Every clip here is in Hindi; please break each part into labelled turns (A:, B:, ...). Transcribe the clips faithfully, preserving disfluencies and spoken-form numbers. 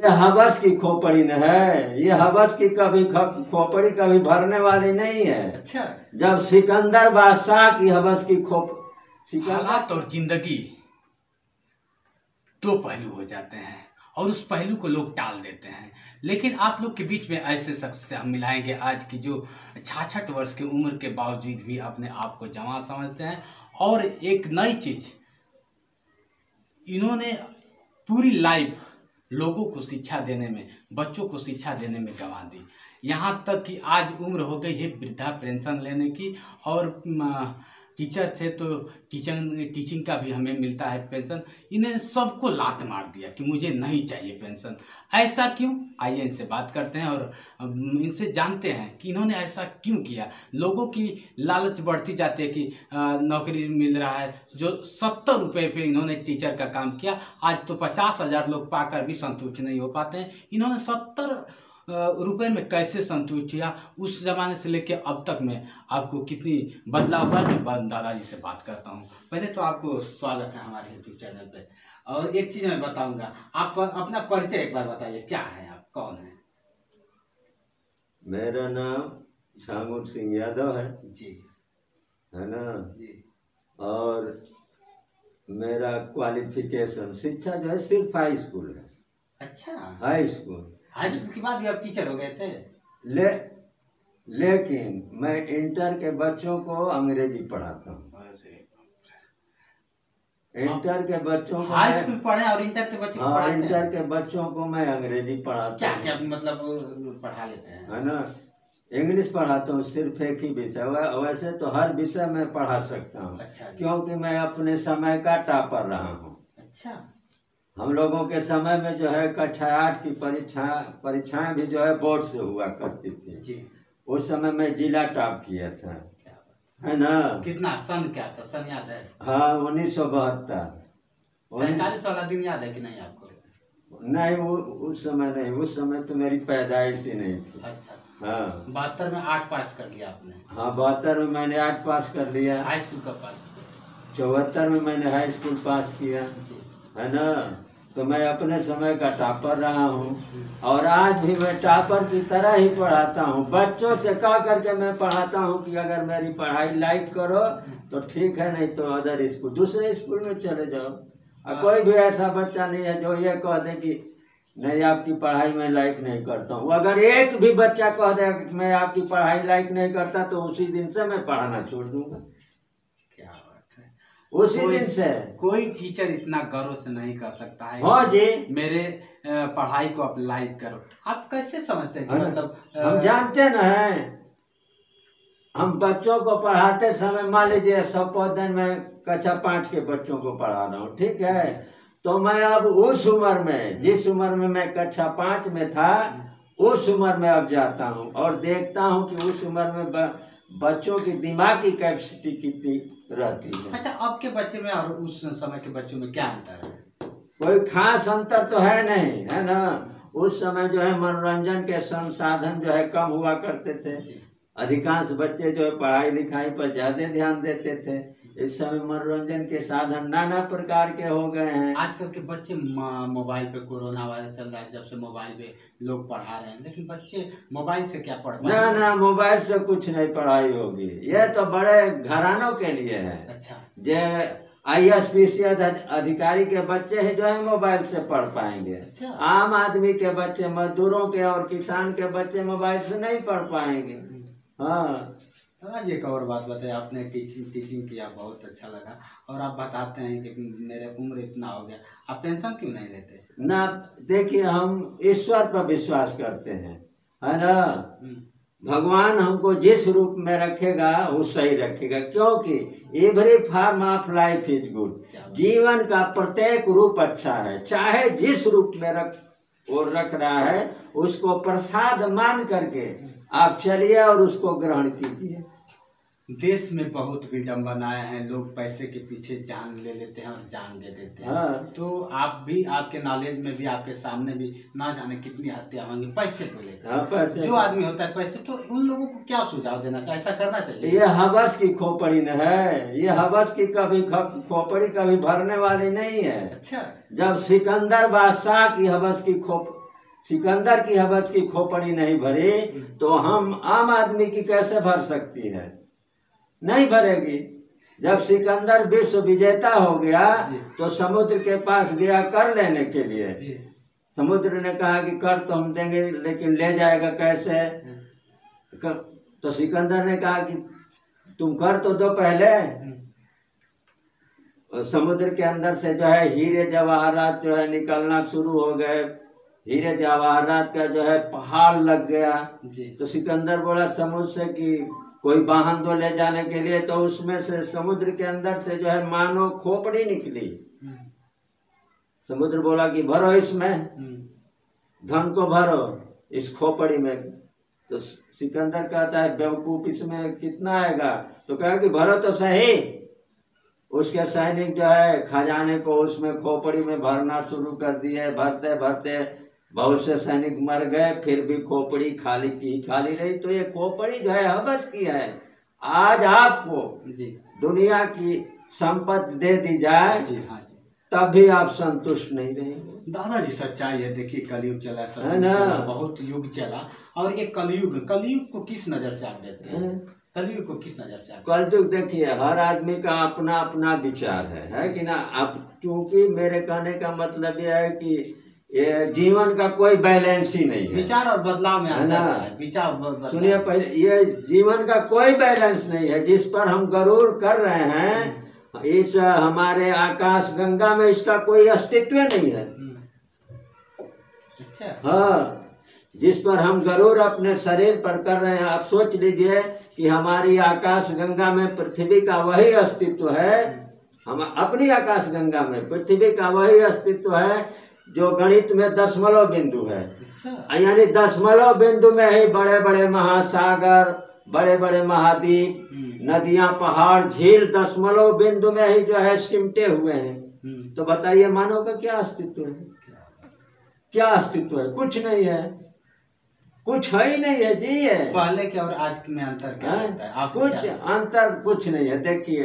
A: ये हवस की खोपड़ी न है, ये हवस की कभी खोपड़ी कभी भरने वाली नहीं है।
B: अच्छा।
A: जब सिकंदर बादशाह की हवस की खोप
B: हालात और जिंदगी दो पहलू हो जाते हैं और उस पहलू को लोग टाल देते हैं, लेकिन आप लोग के बीच में ऐसे शख्स से हम मिलाएंगे आज की जो छाछठ वर्ष की उम्र के बावजूद भी अपने आप को जवान समझते हैं और एक नई चीज इन्होंने पूरी लाइफ लोगों को शिक्षा देने में, बच्चों को शिक्षा देने में गंवा दी। यहाँ तक कि आज उम्र हो गई है वृद्धा पेंशन लेने की और टीचर थे तो टीचर टीचिंग का भी हमें मिलता है पेंशन। इन्हें सबको लात मार दिया कि मुझे नहीं चाहिए पेंशन। ऐसा क्यों? आइए इनसे बात करते हैं और इनसे जानते हैं कि इन्होंने ऐसा क्यों किया। लोगों की लालच बढ़ती जाती है कि नौकरी मिल रहा है। जो सत्तर रुपये पे इन्होंने टीचर का काम किया, आज तो पचास हज़ार लोग पाकर भी संतुष्ट नहीं हो पाते हैं। इन्होंने सत्तर रुपए में कैसे संतुष्ट किया, उस जमाने से लेकर अब तक में आपको कितनी बदलाव हुआ। मैं दादाजी से बात करता हूँ। पहले तो आपको स्वागत है हमारे यूट्यूब चैनल पे। और एक चीज़ मैं बताऊंगा, आप अपना परिचय एक बार बताइए, क्या है आप, कौन है?
A: मेरा नाम छांगुर सिंह यादव है
B: जी, है
A: ना
B: जी।
A: और मेरा क्वालिफिकेशन शिक्षा जो है सिर्फ हाई स्कूल है।
B: अच्छा,
A: हाई स्कूल।
B: हाई स्कूल के बाद भी आप टीचर हो गए थे?
A: ले लेकिन मैं इंटर के बच्चों को अंग्रेजी पढ़ाता हूँ। इंटर के बच्चों को
B: हाई स्कूल पढ़े और इंटर के बच्चों को
A: हाँ
B: पढ़ाते हैं?
A: इंटर के बच्चों को मैं अंग्रेजी पढ़ाता
B: क्या
A: हूँ।
B: क्या मतलब पढ़ा लेते हैं?
A: है ना, इंग्लिश पढ़ाता हूँ सिर्फ एक ही विषय। वैसे तो हर विषय में पढ़ा सकता हूँ।
B: अच्छा।
A: क्योंकि मैं अपने समय का टॉपर रहा हूँ।
B: अच्छा।
A: हम लोगों के समय में जो है कक्षा आठ की परीक्षा परीक्षाएं भी जो है बोर्ड से हुआ करती थी
B: जी।
A: उस समय मैं जिला टॉप किया था, है ना।
B: कितना सन क्या था, सन याद है?
A: हाँ उन्नीस सौ बहत्तर।
B: सैतालीस वाला दिन याद है कि नहीं आपको?
A: नहीं वो उस समय नहीं, उस समय तो मेरी पैदाइश ही नहीं थी।
B: अच्छा।
A: हाँ
B: बहत्तर में आठ पास कर लिया आपने?
A: हाँ बहत्तर में मैंने आठ पास कर लिया।
B: हाई स्कूल कब पास?
A: चौहत्तर में मैंने हाई स्कूल पास किया, है ना। तो मैं अपने समय का टॉपर रहा हूँ और आज भी मैं टॉपर की तरह ही पढ़ाता हूँ। बच्चों से कह करके मैं पढ़ाता हूँ कि अगर मेरी पढ़ाई लाइक करो तो ठीक है, नहीं तो अदर स्कूल दूसरे स्कूल में चले जाओ। और कोई भी ऐसा बच्चा नहीं है जो ये कह दे कि नहीं आपकी पढ़ाई में लाइक नहीं करता हूँ। अगर एक भी बच्चा कह दे कि मैं आपकी पढ़ाई लाइक नहीं करता तो उसी दिन से मैं पढ़ाना छोड़ दूंगा।
B: क्या बात है,
A: उसी दिन से।
B: कोई टीचर इतना गर्व से नहीं कर सकता है
A: हाँ जी
B: मेरे पढ़ाई को आप लाइक करो। आप कैसे समझते हैं कि मतलब
A: हम जानते न हैं, हम बच्चों को पढ़ाते समय मान लीजिए सपोज दिन मैं कक्षा पाँच के बच्चों को पढ़ा रहा हूँ, ठीक है। तो मैं अब उस उम्र में, जिस उम्र में मैं कक्षा पाँच में था उस उम्र में अब जाता हूँ और देखता हूँ कि उस उम्र में ब, बच्चों की दिमाग की कैपेसिटी कितनी रहती है।
B: अच्छा, अब के बच्चे में और उस समय के बच्चों में क्या अंतर है?
A: कोई खास अंतर तो है नहीं, है ना। उस समय जो है मनोरंजन के संसाधन जो है कम हुआ करते थे। अधिकांश बच्चे जो है पढ़ाई लिखाई पर ज्यादा ध्यान देते थे। इस समय मनोरंजन के साधन नाना प्रकार के हो गए हैं।
B: आजकल के बच्चे मोबाइल पे, कोरोना वायरस चल रहा है जब से मोबाइल पे लोग पढ़ा रहे हैं, लेकिन बच्चे मोबाइल से क्या पढ़ पाएंगे?
A: ना ना मोबाइल से कुछ नहीं पढ़ाई होगी। ये तो बड़े घरानों के लिए है।
B: अच्छा।
A: जे आई एस पी सी अधिकारी के बच्चे ही जो है मोबाइल से पढ़ पाएंगे।
B: अच्छा।
A: आम आदमी के बच्चे, मजदूरों के और किसान के बच्चे मोबाइल से नहीं पढ़ पाएंगे। हाँ
B: आज एक और बात बताइए, आपने टीचिंग टीचिंग किया, बहुत अच्छा लगा। और आप बताते हैं कि मेरे उम्र इतना हो गया, आप पेंशन क्यों नहीं लेते?
A: ना देखिए, हम ईश्वर पर विश्वास करते हैं, है ना। भगवान हमको जिस रूप में रखेगा वो सही रखेगा, क्योंकि every form of life is good. जीवन का प्रत्येक रूप अच्छा है, चाहे जिस रूप में रख वो रख रहा है उसको प्रसाद मान करके आप चलिए और उसको ग्रहण कीजिए।
B: देश में बहुत विडम्बनाएं हैं, लोग पैसे के पीछे जान ले लेते हैं और जान दे देते हैं।
A: हाँ।
B: तो आप भी, आपके नॉलेज में भी, आपके सामने भी ना जाने कितनी हत्या होंगी पैसे को लेकर।
A: हाँ, पैसे।
B: जो आदमी होता है पैसे, तो उन लोगों को क्या सुझाव देना चाहिए, ऐसा करना चाहिए?
A: ये हवस की खोपड़ी न है, ये हवस की कभी खोपड़ी कभी भरने वाली नहीं है।
B: अच्छा।
A: जब सिकंदर बादशाह की हवस की खोप सिकंदर की हवस की खोपड़ी नहीं भरी तो हम आम आदमी की कैसे भर सकती है? नहीं भरेगी। जब सिकंदर विश्व विजेता हो गया तो समुद्र के पास गया कर लेने के लिए। समुद्र ने कहा कि कर तो हम देंगे, लेकिन ले जाएगा कैसे? कर, तो सिकंदर ने कहा कि तुम कर तो दो पहले। समुद्र के अंदर से जो है हीरे जवाहरात जो है निकलना शुरू हो गए। हीरे जवाहरात का जो है पहाड़ लग गया। तो सिकंदर बोला समुद्र से कि कोई वाहन दो ले जाने के लिए। तो उसमें से समुद्र के अंदर से जो है मानो खोपड़ी निकली। समुद्र बोला कि भरो इसमें, धन को भरो इस खोपड़ी में। तो सिकंदर कहता है बेवकूफ, इसमें कितना आएगा? तो कहा कि भरो तो सही। उसके सैनिक जो है खजाने को उसमें खोपड़ी में भरना शुरू कर दिए। भरते भरते बहुत से सैनिक मर गए, फिर भी खोपड़ी खाली की खाली रही। तो ये खोपड़ी जो है हवस की है। आज आपको जी दुनिया की संपत्ति दे दी जाए जी, हाँ जी, तब भी आप संतुष्ट नहीं रहेंगे।
B: दादाजी सच्चाई है। देखिए कलयुग चला, है ना, बहुत युग चला। और ये कलयुग, कलयुग को किस नजर से आप देखते हैं? कलयुग को किस नजर से?
A: कलयुग देखिए हर आदमी का अपना अपना विचार है, है कि ना। अब चूंकि मेरे कहने का मतलब यह है कि ये जीवन का कोई बैलेंस ही नहीं है।
B: विचार और बदलाव में
A: है ना।
B: विचार
A: सुनिए पहले, ये जीवन का कोई बैलेंस नहीं है। जिस पर हम गरूर कर रहे हैं, इस हमारे आकाश गंगा में इसका कोई अस्तित्व नहीं है।
B: अच्छा।
A: हाँ, जिस पर हम गरूर अपने शरीर पर कर रहे हैं, आप सोच लीजिए कि हमारी आकाश गंगा में पृथ्वी का वही अस्तित्व है। हम अपनी आकाश गंगा में पृथ्वी का वही अस्तित्व है जो गणित में दशमलव बिंदु है। अच्छा। यानी दशमलव बिंदु में ही बड़े बड़े महासागर, बड़े बड़े महाद्वीप, नदियां, पहाड़, झील दशमलव बिंदु में ही जो है सिमटे हुए हैं। तो बताइए मानव का क्या अस्तित्व है? क्या अस्तित्व है? कुछ नहीं है, कुछ है ही नहीं है जी। है
B: पहले के और आज में अंतर क्या होता है? आप
A: कुछ अंतर कुछ नहीं है। देखिए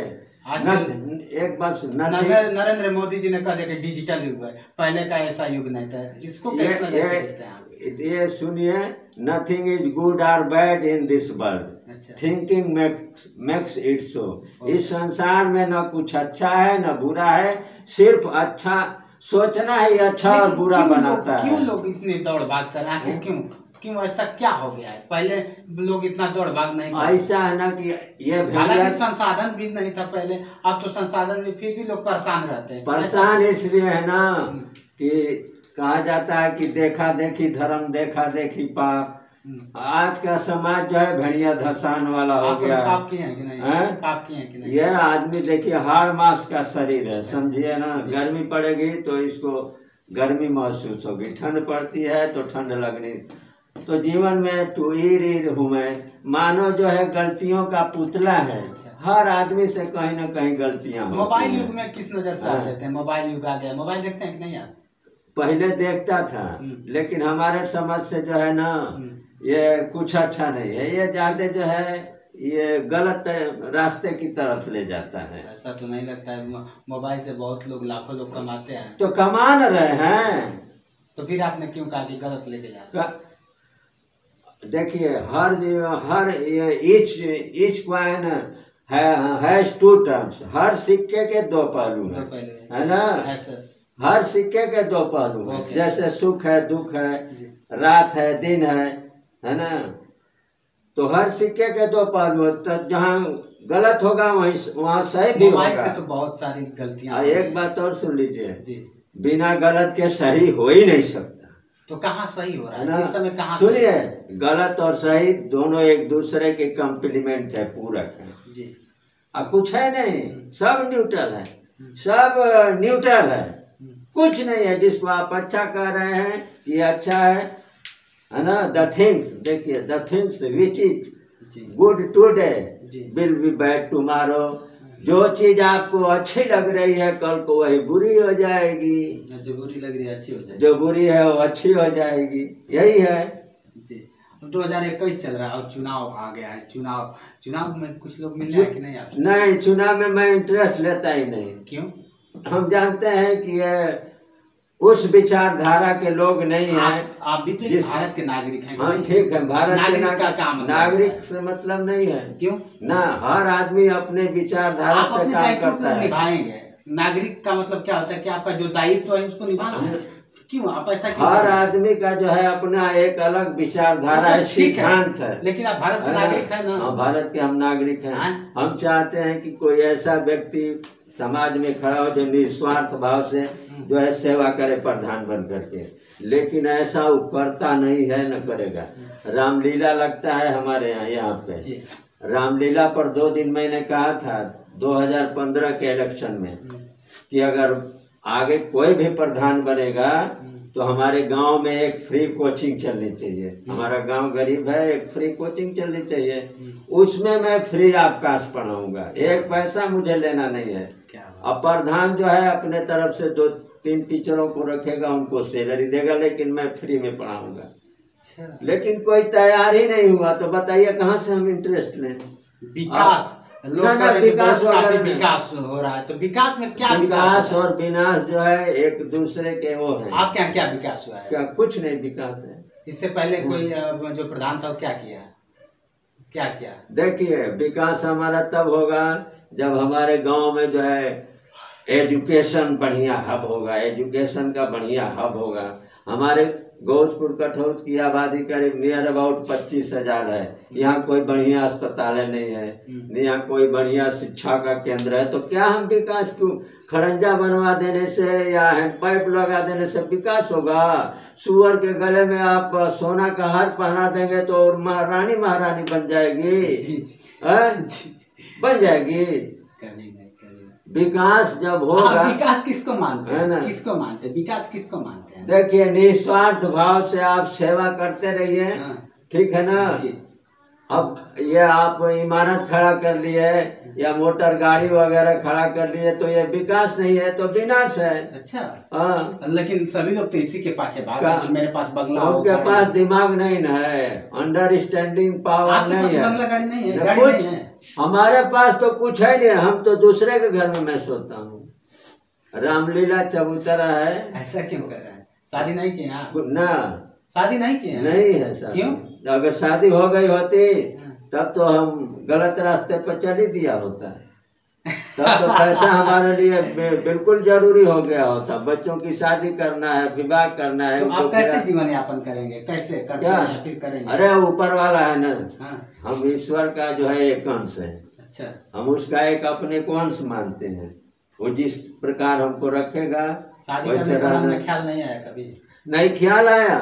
A: एक बात,
B: नरेंद्र मोदी जी ने कहा कि डिजिटल युग है, पहले का ऐसा युग नहीं था। इसको कैसे नजर से देखते हैं आप?
A: ये सुनिए, नथिंग इज गुड और bad in this world, thinking makes makes it so. इस संसार में न कुछ अच्छा है न बुरा है, सिर्फ अच्छा सोचना ही अच्छा और बुरा बनाता है।
B: क्यों लोग इतने दौड़ भाग कर रहे हैं? क्यों क्यों ऐसा क्या हो गया है? पहले लोग इतना दौड़ भाग नहीं करते।
A: ऐसा है ना कि ये
B: हालांकि संसाधन भी नहीं था पहले, अब तो संसाधन में फिर भी लोग परेशान रहते हैं।
A: परेशान इसलिए है ना कि कहा जाता है कि देखा देखी धर्म, देखा देखी पाप। आज का समाज जो है भेड़िया धसान वाला हो गया।
B: पाप किए हैं कि नहीं? है? पाप किए हैं कि नहीं?
A: यह आदमी देखिए हाड़ मास का शरीर है, समझिए ना। गर्मी पड़ेगी तो इसको गर्मी महसूस होगी, ठंड पड़ती है तो ठंड लगनी। तो जीवन में टू ईर हूँ मैं। मानव जो है गलतियों का पुतला है। हर आदमी से कहीं ना कहीं गलतियां होती हैं।
B: मोबाइल युग में किस नजर से आप देखते हैं? मोबाइल युग आ गया, मोबाइल देखते हैं कि नहीं आप?
A: पहले देखता था, लेकिन हमारे समझ से जो है ना ये कुछ अच्छा नहीं है। ये ज्यादा जो है ये गलत रास्ते की तरफ ले जाता है।
B: ऐसा तो नहीं लगता है? मोबाइल से बहुत लोग, लाखों लोग कमाते हैं।
A: तो कमा न रहे हैं,
B: तो फिर आपने क्यों कहा कि गलत लेके जा?
A: देखिए हर हर each each coin has two terms. हर सिक्के के दो पहलू हैं, है ना। हर सिक्के के दो पहलू हैं। जैसे सुख है, दुख है, रात है, दिन है, है ना। तो हर सिक्के के दो पहलू है। तो जहाँ गलत होगा वहीं वहाँ सही भी होगा।
B: मोबाइल से तो बहुत सारी गलतियाँ।
A: एक बात और सुन लीजिए, बिना गलत के सही हो ही नहीं सकता।
B: तो कहाँ सही हो रहा है इस समय? कहाँ
A: सुनिए, गलत और सही दोनों एक दूसरे के कम्प्लीमेंट है, पूरक है जी। अब कुछ है नहीं, सब न्यूट्रल है, सब न्यूट्रल है, कुछ नहीं है। जिसको आप अच्छा कह रहे हैं ये अच्छा है, है ना। द थिंग्स, देखिए the things which is good today will be bad tomorrow. जो चीज आपको अच्छी लग रही है कल को वही बुरी हो जाएगी।
B: जो बुरी लग रही है अच्छी हो जाएगी,
A: जो बुरी है वो अच्छी हो जाएगी, यही है
B: जी। दो हजार इक्कीस चल रहा है और चुनाव आ गया है। चुनाव चुनाव में कुछ लोग मिल रहे हैं कि नहीं आप?
A: नहीं, चुनाव में मैं इंटरेस्ट लेता ही नहीं।
B: क्यों?
A: हम जानते हैं कि ये उस विचारधारा के लोग नहीं हैं।
B: आप, आप भी तो
A: जिस
B: भारत के नागरिक हैं।
A: हाँ ठीक है, भारत के
B: नागरिक का काम मतलब
A: नागरिक से मतलब नहीं है।
B: क्यों
A: ना, हर आदमी अपने विचारधारा
B: आप
A: से
B: अपने
A: काम
B: दायित्व
A: करता
B: को
A: है।
B: निभाएंगे। नागरिक का मतलब क्या होता है कि आपका जो दायित्व है उसको निभाना है। क्यों आप ऐसा क्यों
A: हर
B: कर रहे हैं?
A: आदमी का जो है अपना एक अलग विचारधारा है,
B: तो ठीक है,
A: सिद्धांत है।
B: लेकिन आप भारत के
A: है ना?
B: नागरिक हैं ना।
A: हाँ, भारत के हम नागरिक हैं।
B: हाँ?
A: हम चाहते हैं कि कोई ऐसा व्यक्ति समाज में खड़ा हो जो निस्वार्थ भाव से जो है सेवा करे प्रधान बन करके, लेकिन ऐसा वो करता नहीं है, न करेगा। रामलीला लगता है हमारे यहाँ यहाँ पे। रामलीला पर दो दिन मैंने कहा था दो हज़ार पंद्रह के इलेक्शन में कि अगर आगे कोई भी प्रधान बनेगा तो हमारे गांव में एक फ्री कोचिंग चलनी चाहिए। हमारा गांव गरीब है, एक फ्री कोचिंग चलनी चाहिए। उसमें मैं फ्री अवकाश पढ़ाऊंगा, एक पैसा मुझे लेना नहीं है। अब प्रधान जो है अपने तरफ से दो तीन टीचरों को रखेगा, उनको सैलरी देगा, लेकिन मैं फ्री में पढ़ाऊंगा। लेकिन कोई तैयार ही नहीं हुआ तो बताइए कहाँ से हम इंटरेस्ट लें।
B: विकास लोग
A: ना, ना,
B: कह रहे हैं कि
A: विकास
B: बहुत काफी
A: वगैरह नहीं।
B: विकास हो रहा है, तो विकास में क्या
A: विकास
B: हुआ है?
A: और विनाश जो है एक दूसरे के वो है।
B: आपके यहाँ क्या विकास हुआ है?
A: क्या कुछ नहीं विकास है।
B: इससे पहले कोई अ, जो प्रधान था वो क्या किया क्या किया
A: देखिए, विकास हमारा तब होगा जब हमारे गांव में जो है एजुकेशन बढ़िया हब होगा, एजुकेशन का बढ़िया हब होगा। हमारे गौसपुर कठौत की आबादी करीब नियर अबाउट पच्चीस हजार है। यहाँ कोई बढ़िया अस्पताल नहीं है, यहाँ कोई बढ़िया शिक्षा का केंद्र है, तो क्या हम विकास क्यों? खड़ंजा बनवा देने से या हैंडपाइप लगा देने से विकास होगा? सुअर के गले में आप सोना का हार पहना देंगे तो और महारानी महारानी बन जाएगी।
B: जी जी,
A: जी। बन जाएगी।
B: कभी नहीं कभी
A: विकास जब होगा,
B: विकास किसको मानते
A: है ना?
B: हैं? किसको मानते हैं? विकास किसको मानते हैं?
A: देखिए, निस्वार्थ भाव से आप सेवा करते रहिए,
B: हाँ।
A: ठीक है ना।
B: जी।
A: अब ये आप इमारत खड़ा कर लिए या मोटर गाड़ी वगैरह खड़ा कर लिए तो ये विकास नहीं है, तो विनाश है।
B: अच्छा,
A: हाँ,
B: लेकिन सभी लोग तो इसी के पाछे भाग रहे हैं कि मेरे पास बंगला हो,
A: उनके
B: गाड़ी
A: पास
B: हो।
A: दिमाग नहीं न है, अंडरस्टैंडिंग पावर
B: आपके पास
A: नहीं है।
B: बंगला गाड़ी नहीं है,
A: न
B: गाड़ी
A: कुछ
B: नहीं है।
A: हमारे पास तो कुछ है नहीं, हम तो दूसरे के घर में मैं सोता हूँ। रामलीला चबूतरा है।
B: ऐसा क्यों कर रहे हैं? शादी नहीं किए आप?
A: ना,
B: शादी नहीं किए हैं?
A: नहीं है शादी।
B: क्यों?
A: अगर शादी हो गई होती तब तो हम गलत रास्ते पर चल ही दिया होता, तब तो पैसा हमारे लिए बिल्कुल जरूरी हो गया होता। बच्चों की शादी करना है, विवाह करना है।
B: तो आप कैसे जीवन यापन करेंगे? कैसे करते
A: क्या?
B: हैं या फिर करेंगे?
A: अरे ऊपर वाला है ना।
B: हाँ।
A: हम ईश्वर का जो है एक अंश है।
B: अच्छा,
A: हम उसका एक अपने को अंश मानते हैं। वो जिस प्रकार हमको रखेगा
B: शादी
A: वैसे
B: करने का मन
A: रहना।
B: में ख्याल नहीं आया कभी?
A: नहीं ख्याल आया,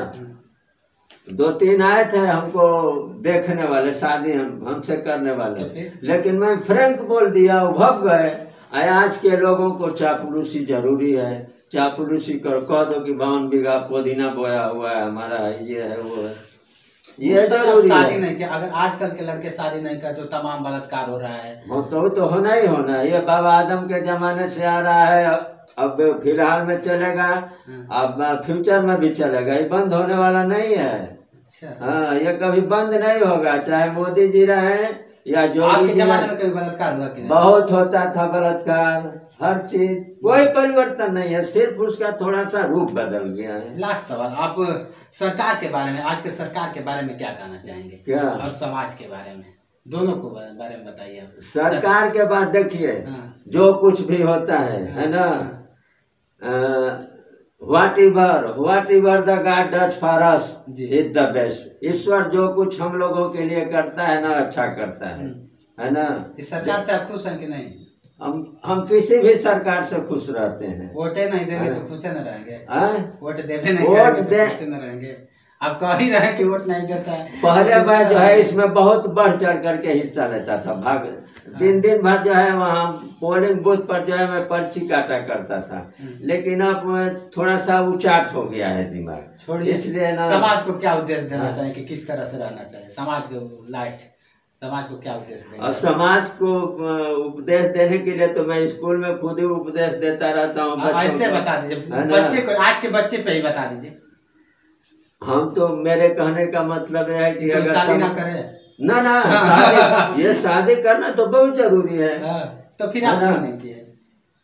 A: दो तीन आए थे हमको देखने वाले, शादी हम हमसे करने वाले,
B: तो फिर?
A: लेकिन मैं फ्रैंक बोल दिया, वो भग गए। आज के लोगों को चापलूसी जरूरी है। चापलूसी कर कह दो कि बावन बीघा पुदीना बोया हुआ है हमारा, ये है वो है, ये जरूरी
B: शादी
A: है।
B: नहीं किया, अगर आजकल के लड़के शादी नहीं कर, जो तमाम बलात्कार हो रहा है।
A: वो तो तो होना ही होना है। ये बाबा आदम के जमाने से आ रहा है, अब फिलहाल में चलेगा, अब फ्यूचर में भी चलेगा, ये बंद होने वाला नहीं है।
B: अच्छा,
A: हाँ, ये कभी बंद नहीं होगा, चाहे मोदी जी रहे या जो
B: आपके जमाने में कभी बलात्कार हुआ कि नहीं?
A: बहुत होता था बलात्कार, हर चीज, कोई परिवर्तन नहीं है, सिर्फ उसका थोड़ा सा रूप बदल गया है।
B: लाख सवाल। आप सरकार के बारे में, आज के सरकार के बारे में क्या कहना चाहेंगे?
A: क्या?
B: और समाज के बारे में, दोनों को बारे में बताइए आप।
A: सरकार के बाद देखिए,
B: हाँ।
A: जो कुछ भी होता है है ना, whatever whatever the god does for us is the best. ईश्वर जो कुछ हम लोगों के लिए करता है ना, अच्छा करता है, है ना।
B: इस सरकार से आप खुश हैं कि नहीं?
A: हम हम किसी भी सरकार से खुश रहते हैं।
B: वोटे नहीं देंगे तो खुश न रहेंगे?
A: हाँ?
B: वोट देवे नहीं
A: वोट
B: करेंगे
A: दे-
B: तो खुश न रहेंगे? आप कह ही रहे हैं कि वोट नहीं देता है।
A: पहले मैं जो है इसमें बहुत बढ़ चढ़ करके हिस्सा लेता था, भाग दिन दिन भर जो है वहाँ पोलिंग बूथ पर जो है मैं पर्ची काटा करता था, लेकिन अब थोड़ा सा उचाट हो गया है दिमाग,
B: छोड़िए।
A: इसलिए ना।
B: समाज को क्या उद्देश्य देना चाहिए कि किस तरह से रहना चाहिए? समाज को लाइट, समाज को क्या उद्देश्य देना
A: और
B: चाहिए?
A: समाज को उपदेश देने के लिए तो मैं स्कूल में खुद ही उपदेश देता रहता हूँ बच्चों
B: ऐसे
A: को।
B: बता दीजिए,
A: है ना?
B: बच्चे को, आज के बच्चे पे ही बता दीजिए।
A: हम तो, मेरे कहने का मतलब यह है कि
B: कोई
A: अगर
B: शादी ना
A: सम-
B: करे।
A: ना ना शादी, ये शादी करना तो बहुत जरूरी है।
B: हाँ, तो फिर
A: है
B: आप
A: ना?
B: क्यों नहीं किए?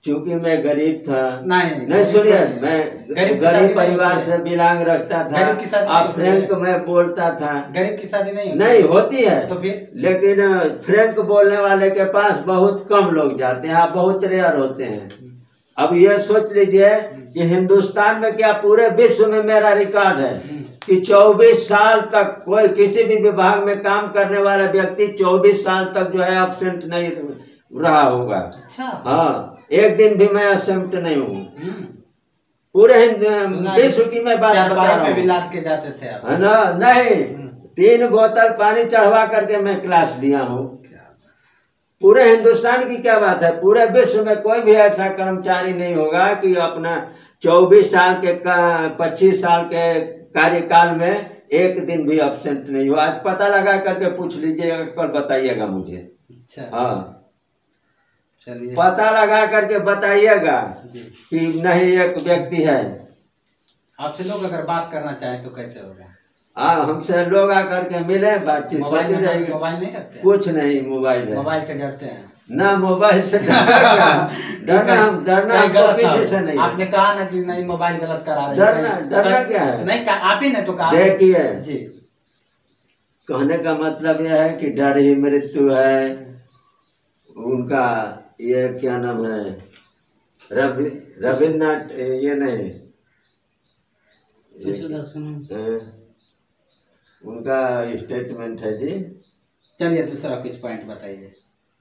A: चूंकि मैं गरीब था,
B: नहीं
A: नहीं सुनिए,
B: गरीब
A: मैं
B: गरीब की शादी
A: गरीब
B: नहीं
A: परिवार
B: होती
A: से
B: है।
A: बिलोंग रखता था,
B: गरीब की शादी नहीं
A: और
B: होती
A: फ्रैंक
B: है।
A: मैं बोलता था।
B: गरीब की शादी नहीं होती
A: नहीं होती है,
B: तो फिर
A: लेकिन फ्रैंक बोलने वाले के पास बहुत कम लोग जाते हैं, बहुत रेयर होते हैं। अब ये सोच लीजिए कि हिंदुस्तान में क्या पूरे विश्व में मेरा रिकॉर्ड है कि चौबीस साल तक कोई किसी भी विभाग में काम करने वाला व्यक्ति चौबीस साल तक जो है एब्सेंट नहीं रहा होगा।
B: अच्छा
A: हाँ, एक दिन भी मैं एब्सेंट नहीं हूँ
B: हम्म।
A: पूरे हिंद- विश्व की मैं बात बता
B: चारपाई
A: रहा
B: पे भी
A: हूँ,
B: लाद के जाते थे आप।
A: है ना। नहीं, तीन बोतल पानी चढ़वा करके मैं क्लास लिया हूँ। पूरे हिंदुस्तान की क्या बात है, पूरे विश्व में कोई भी ऐसा कर्मचारी नहीं होगा कि अपना चौबीस साल के पच्चीस साल के कार्यकाल में एक दिन भी एब्सेंट नहीं हुआ। आज पता लगा करके पूछ लीजिएगा, कल बताइएगा मुझे।
B: अच्छा
A: हाँ,
B: चलिए
A: पता लगा करके बताइएगा कि नहीं एक व्यक्ति है।
B: आपसे लोग अगर बात करना चाहें तो कैसे होगा?
A: हाँ, हमसे लोग आकर के मिले, बातचीत होती
B: मोबाइल
A: रहेगी।
B: मोबाइल नहीं रखते हैं?
A: कुछ नहीं, मोबाइल है
B: मोबाइल से डरते हैं?
A: ना, मोबाइल से डरना क्या? डरना हम डरना
B: कहीं
A: हमको
B: गलत
A: किसी
B: ना
A: से
B: हो।
A: नहीं है।
B: आपने कहा ना कि नहीं मोबाइल गलत करा रहे हैं।
A: डरना
B: कहीं-
A: डरना
B: कहीं-
A: क्या है?
B: नहीं कहा- आप ही ने तो कहा।
A: देखिए,
B: जी
A: कहने का मतलब यह है कि डर ही मृत्यु है। उनका ये क्या नाम है, रवि रविन्द्रनाथ, ये नहीं ये, उनका स्टेटमेंट है जी।
B: चलिए दूसरा कुछ पॉइंट बताइए।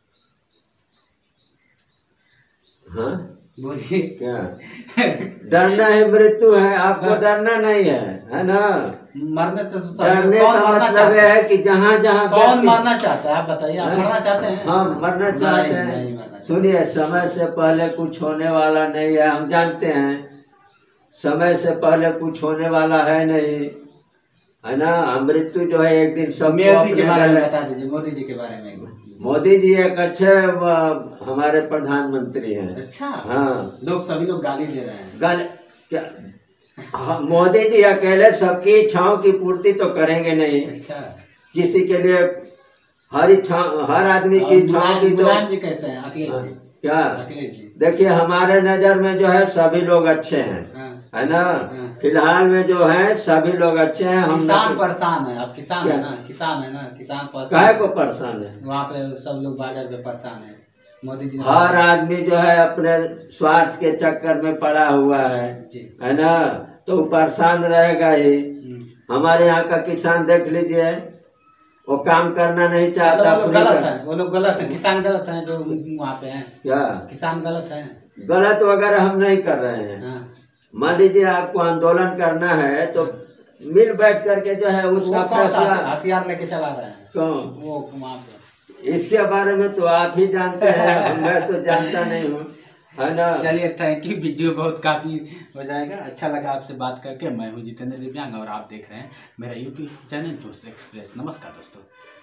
A: हाँ,
B: बोलिए
A: क्या डरना है मृत्यु है, आपको डरना नहीं है, है ना।
B: मरने तो सब-
A: डरने
B: कौन
A: का
B: मरना
A: मतलब
B: चाहता
A: यह है कि जहाँ जहाँ
B: कौन
A: व्यक्ति-
B: मरना चाहता है? आप बताइए, आप मरना चाहते हैं?
A: हाँ, मरना
B: नहीं,
A: चाहते
B: नहीं मरना
A: हैं।
B: चाहते।
A: सुनिए, समय से पहले कुछ होने वाला नहीं है, हम जानते हैं। समय से पहले कुछ होने वाला है नहीं, है ना। मृत्यु जो है एक दिन सब
B: मोदी के बारे में बता दीजिए, मोदी जी के बारे में।
A: मोदी जी एक अच्छे व- हमारे प्रधानमंत्री हैं।
B: अच्छा
A: हाँ,
B: लोग सभी लोग गाली दे रहे हैं।
A: गल क्या हाँ, मोदी जी अकेले सबकी इच्छाओं की पूर्ति तो करेंगे नहीं।
B: अच्छा
A: किसी के लिए हर इच्छा हर आदमी की
B: और
A: इच्छाओं की
B: मुलायम
A: तो
B: मुलायम जी कैसे हैं? अखिलेश
A: हाँ,
B: जी
A: क्या
B: अखिलेश जी
A: देखिए, हमारे नजर में जो है सभी लोग अच्छे हैं,
B: हाँ।
A: है ना।
B: हाँ।
A: फिलहाल में जो है सभी लोग अच्छे हैं। हम
B: किसान परेशान है। आप किसान
A: क्या?
B: है ना? किसान है ना? किसान
A: काहे
B: परेशान
A: को परेशान है?
B: वहाँ पे सब लोग बॉर्डर पे परेशान है। मोदी जी ने
A: हर आदमी जो है अपने स्वार्थ के चक्कर में पड़ा हुआ है,
B: जी
A: है ना। तो वो परेशान रहेगा ही।
B: हम्म।
A: हमारे यहाँ का किसान देख लीजिए, वो काम करना नहीं
B: मतलब
A: चाहता।
B: वो लोग
A: फ्री
B: गलत
A: का-
B: है, वो लोग गलत है, किसान गलत है जो वहाँ पे हैं।
A: क्या
B: किसान गलत है।
A: गलत वगैरह हम नहीं कर रहे हैं।
B: हाँ।
A: मान लीजिए आपको आंदोलन करना है तो मिल बैठ करके जो है
B: वो
A: उसका
B: कौन सा
A: फैसला।
B: हथियार लेके चला रहे हैं?
A: कौन?
B: वो वहाँ पे
A: इसके बारे में तो आप ही जानते हैं, मैं तो जानता नहीं हूँ, है ना।
B: चलिए थैंक यू। वीडियो बहुत काफ़ी हो जाएगा। अच्छा लगा आपसे बात करके। मैं हूँ जितेंद्र दिव्यांग और आप देख रहे हैं मेरा यूट्यूब चैनल जोश एक्सप्रेस। नमस्कार दोस्तों।